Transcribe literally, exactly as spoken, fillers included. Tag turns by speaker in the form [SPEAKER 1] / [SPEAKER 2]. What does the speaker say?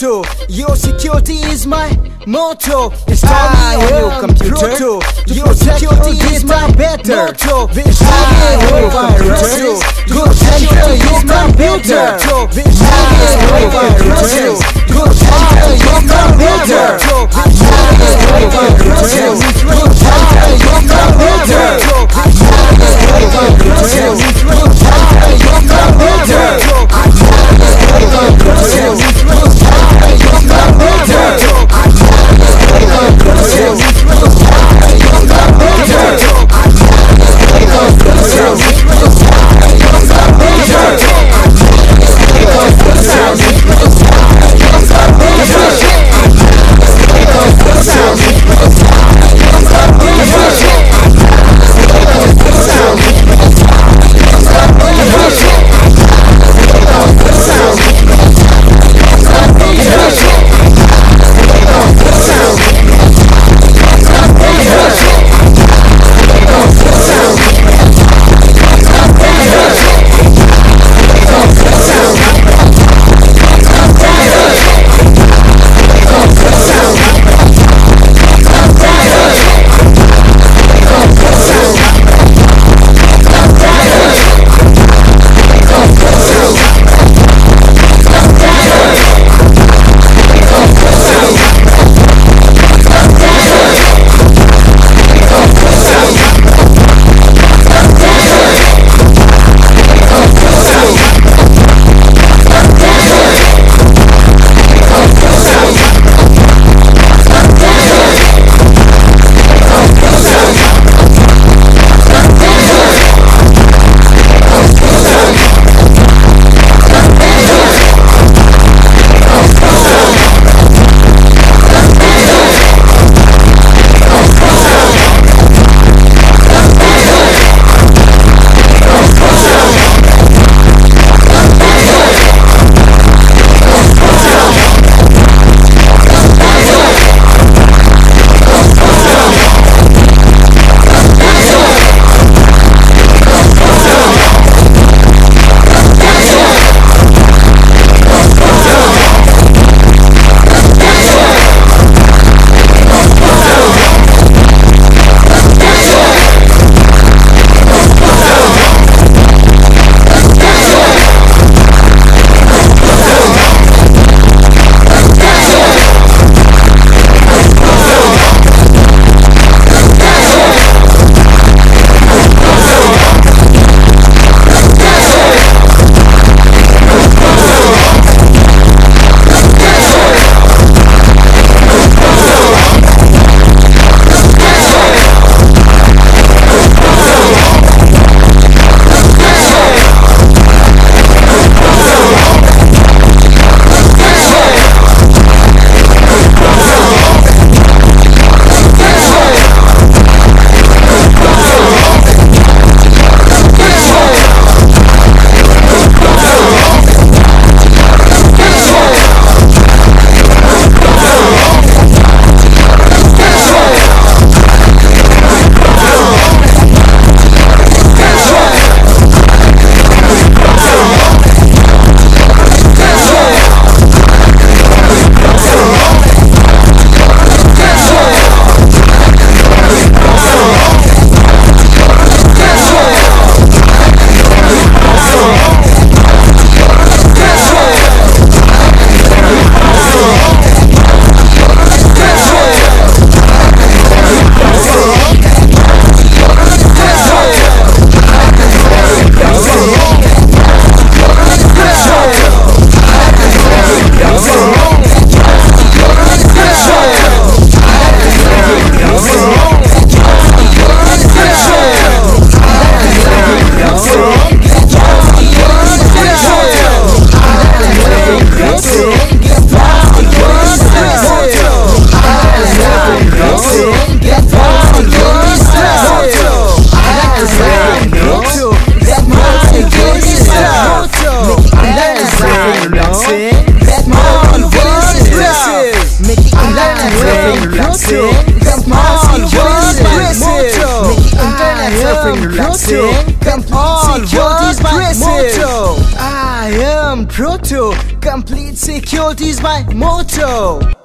[SPEAKER 1] motto. Your security is my motto. Install me on your computer. Your security is my better motto. Install me on your computer. Your security is my better. Install me on your computer. Your security is my better. Install me on your computer. Your security is my better. Install me on your computer. Your security is my better. Install me on your computer. Your security is my better.
[SPEAKER 2] Come on, what is my motto? I am
[SPEAKER 1] on proto. Complete security is my motto.